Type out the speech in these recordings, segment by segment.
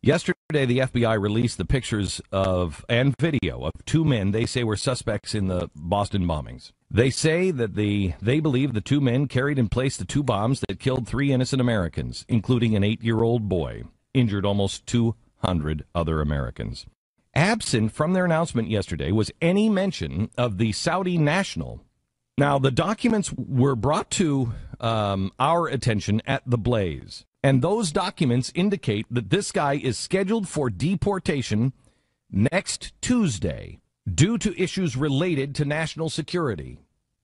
Yesterday, the FBI released the pictures of and video of two men they say were suspects in the Boston bombings. They say that they believe the two men carried and placed the two bombs that killed 3 innocent Americans, including an 8-year-old boy, injured almost 200 other Americans. Absent from their announcement yesterday was any mention of the Saudi national. Now, the documents were brought to our attention at the Blaze. And those documents indicate that this guy is scheduled for deportation next Tuesday due to issues related to national security.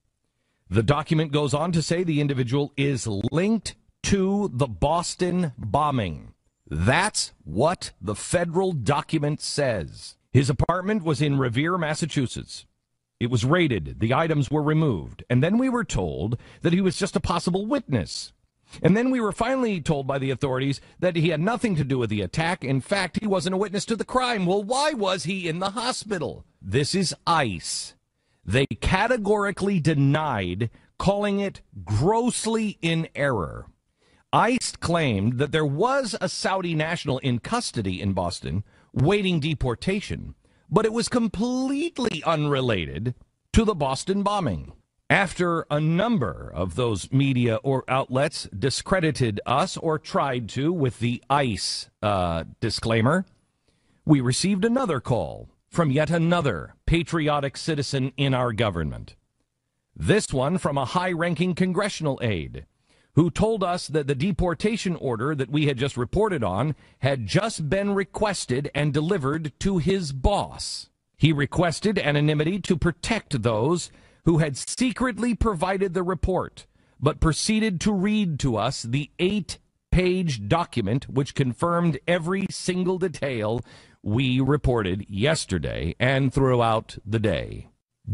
The document goes on to say the individual is linked to the Boston bombing. That's what the federal document says. His apartment was in Revere, Massachusetts. It was raided. The items were removed. And then we were told that he was just a possible witness. And then we were finally told by the authorities that he had nothing to do with the attack. In fact, he wasn't a witness to the crime. Well, why was he in the hospital? This is ICE. They categorically denied, calling it grossly in error. ICE claimed that there was a Saudi national in custody in Boston waiting deportation, but it was completely unrelated to the Boston bombing. After a number of those media or outlets discredited us or tried to with the ICE disclaimer, we received another call from yet another patriotic citizen in our government. This one from a high-ranking congressional aide who told us that the deportation order that we had just reported on had just been requested and delivered to his boss. He requested anonymity to protect those who had secretly provided the report, but proceeded to read to us the 8-page document which confirmed every single detail we reported yesterday and throughout the day.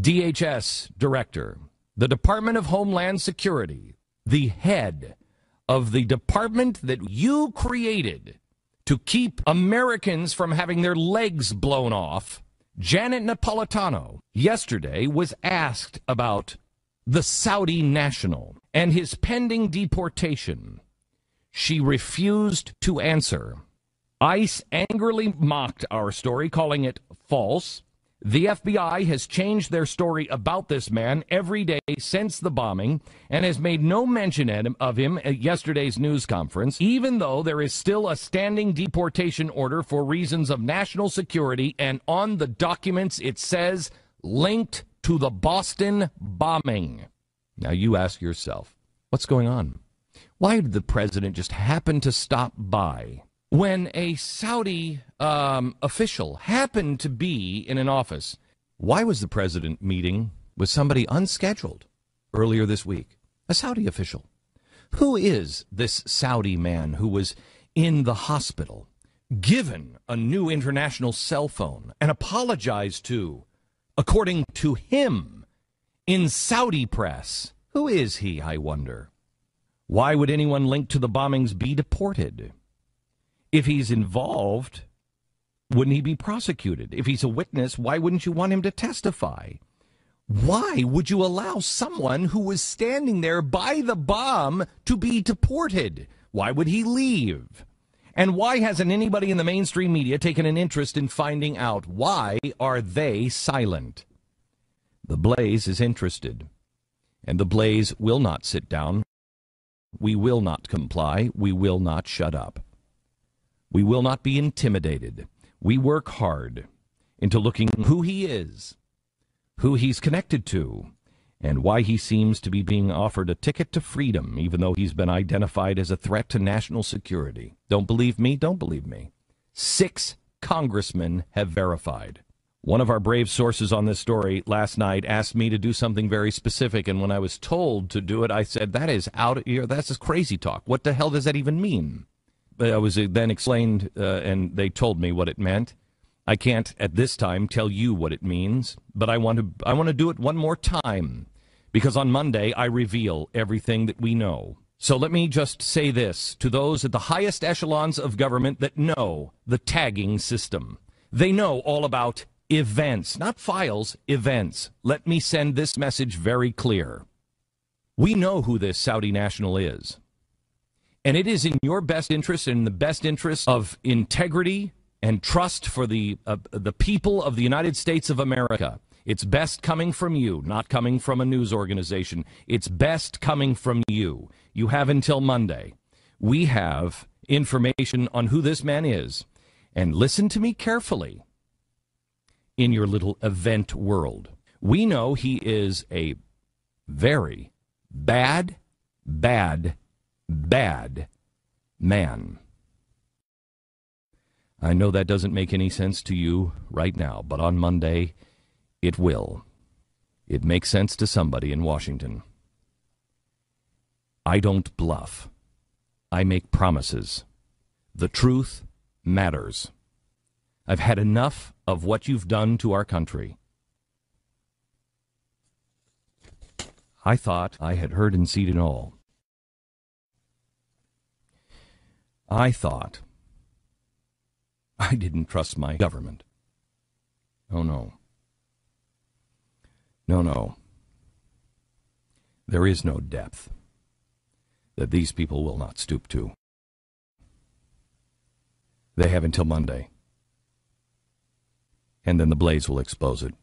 DHS Director, the Department of Homeland Security, the head of the department that you created to keep Americans from having their legs blown off, Janet Napolitano, yesterday was asked about the Saudi national and his pending deportation. She refused to answer. ICE angrily mocked our story, calling it false. The FBI has changed their story about this man every day since the bombing and has made no mention of him at yesterday's news conference, even though there is still a standing deportation order for reasons of national security, and on the documents it says linked to the Boston bombing. Now you ask yourself, what's going on? Why did the president just happen to stop by when a Saudi official happened to be in an office? Why was the president meeting with somebody unscheduled earlier this week? A Saudi official. Who is this Saudi man who was in the hospital, given a new international cell phone, and apologized to, according to him, in Saudi press? Who is he, I wonder? Why would anyone linked to the bombings be deported? If he's involved, wouldn't he be prosecuted? If he's a witness, why wouldn't you want him to testify? Why would you allow someone who was standing there by the bomb to be deported? Why would he leave? And why hasn't anybody in the mainstream media taken an interest in finding out? Why are they silent? The Blaze is interested, and the Blaze will not sit down. We will not comply. We will not shut up. We will not be intimidated. We work hard into looking who he is, who he's connected to, and why he seems to be being offered a ticket to freedom, even though he's been identified as a threat to national security. Don't believe me? Don't believe me. 6 congressmen have verified. One of our brave sources on this story last night asked me to do something very specific, and when I was told to do it, I said, that is out of here. That's just crazy talk. What the hell does that even mean? But I was then explained, and they told me what it meant. I can't at this time tell you what it means, but I want to do it one more time, because on Monday I reveal everything that we know. So let me just say this to those at the highest echelons of government that know the tagging system. They know all about events, not files, events. Let me send this message very clear. We know who this Saudi national is. And it is in your best interest and in the best interest of integrity and trust for the people of the United States of America. It's best coming from you, not coming from a news organization. It's best coming from you. You have until Monday. We have information on who this man is. And listen to me carefully in your little event world. We know he is a very bad, bad, bad man. I know that doesn't make any sense to you right now, but on Monday, it will. It makes sense to somebody in Washington. I don't bluff. I make promises. The truth matters. I've had enough of what you've done to our country. I thought I had heard and seen it all. I thought I didn't trust my government. Oh, no. No, no. There is no depth that these people will not stoop to. They have until Monday. And then the Blaze will expose it.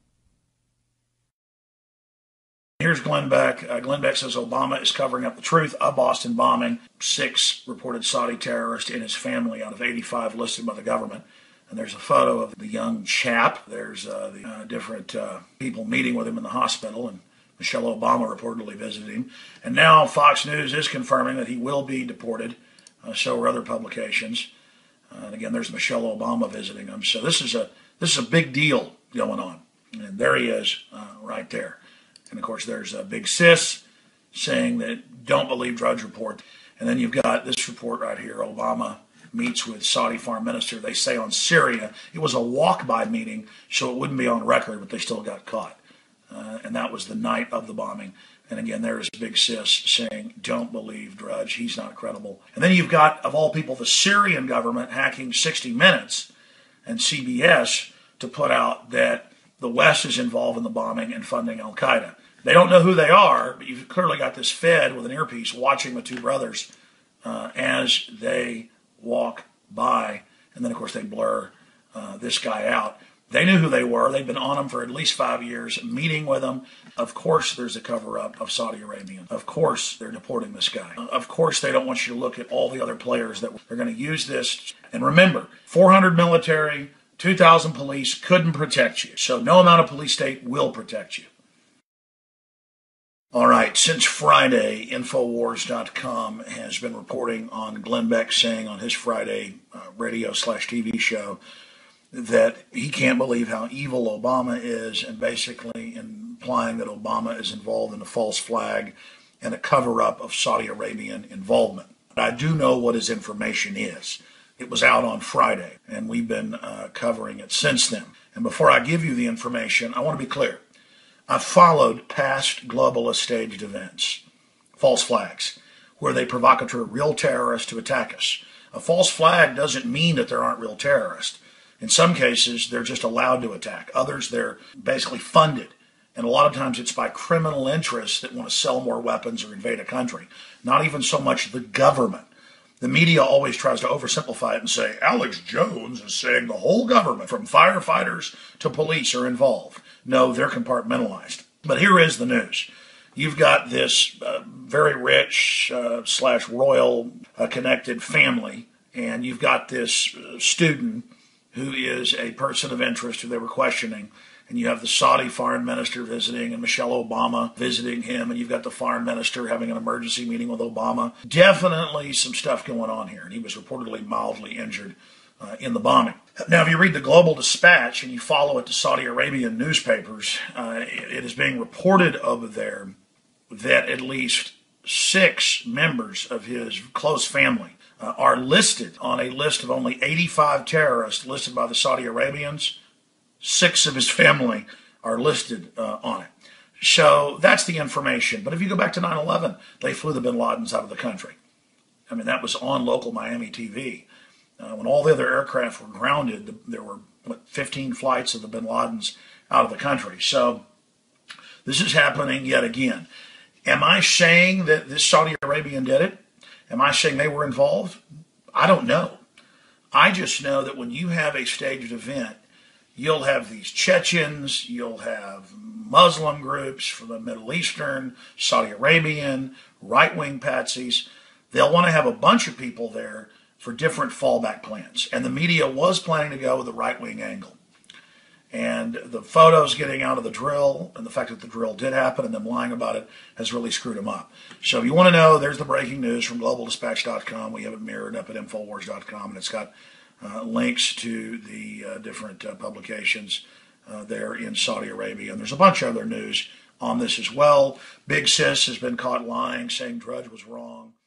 Here's Glenn Beck. Glenn Beck says Obama is covering up the truth of Boston bombing. 6 reported Saudi terrorists and his family out of 85 listed by the government. And there's a photo of the young chap. There's the different people meeting with him in the hospital, and Michelle Obama reportedly visited him. And now Fox News is confirming that he will be deported. So are other publications. And again, there's Michelle Obama visiting him. So this is a big deal going on. And there he is right there. And, of course, there's a big sis saying that don't believe Drudge Report. And then you've got this report right here. Obama meets with Saudi foreign minister. They say on Syria. It was a walk-by meeting, so it wouldn't be on record, but they still got caught. And that was the night of the bombing. And, again, there is big sis saying don't believe Drudge. He's not credible. And then you've got, of all people, the Syrian government hacking 60 Minutes and CBS to put out that the West is involved in the bombing and funding al-Qaeda. They don't know who they are, but you've clearly got this Fed with an earpiece watching the two brothers as they walk by. And then, of course, they blur this guy out. They knew who they were. They've been on them for at least 5 years, meeting with them. Of course, there's a cover-up of Saudi Arabia. Of course, they're deporting this guy. Of course, they don't want you to look at all the other players that they're going to use this. And remember, 400 military, 2,000 police couldn't protect you. So no amount of police state will protect you. All right, since Friday, Infowars.com has been reporting on Glenn Beck saying on his Friday radio/TV show that he can't believe how evil Obama is, and basically implying that Obama is involved in a false flag and a cover-up of Saudi Arabian involvement. But I do know what his information is. It was out on Friday, and we've been covering it since then. And before I give you the information, I want to be clear. I've followed past globalist staged events, false flags, where they provocateur real terrorists to attack us. A false flag doesn't mean that there aren't real terrorists. In some cases, they're just allowed to attack. Others, they're basically funded. And a lot of times it's by criminal interests that want to sell more weapons or invade a country. Not even so much the government. The media always tries to oversimplify it and say, Alex Jones is saying the whole government, from firefighters to police, are involved. No, they're compartmentalized. But here is the news. You've got this very rich / royal connected family, and you've got this student who is a person of interest who they were questioning. And you have the Saudi foreign minister visiting and Michelle Obama visiting him, and you've got the foreign minister having an emergency meeting with Obama. Definitely some stuff going on here, and he was reportedly mildly injured in the bombing. Now, if you read the Global Dispatch and you follow it to Saudi Arabian newspapers, it is being reported over there that at least 6 members of his close family are listed on a list of only 85 terrorists listed by the Saudi Arabians. 6 of his family are listed on it. So that's the information. But if you go back to 9/11, they flew the bin Ladens out of the country. I mean, that was on local Miami TV. When all the other aircraft were grounded, there were 15 flights of the bin Ladens out of the country. So this is happening yet again. Am I saying that this Saudi Arabian did it? Am I saying they were involved? I don't know. I just know that when you have a staged event, you'll have these Chechens, you'll have Muslim groups from the Middle Eastern, Saudi Arabian, right-wing patsies. They'll want to have a bunch of people there for different fallback plans. And the media was planning to go with the right-wing angle. And the photos getting out of the drill and the fact that the drill did happen and them lying about it has really screwed them up. So if you want to know, there's the breaking news from globaldispatch.com. We have it mirrored up at Infowars.com, and it's got links to the different publications there in Saudi Arabia. And there's a bunch of other news on this as well. Big Sis has been caught lying, saying Drudge was wrong.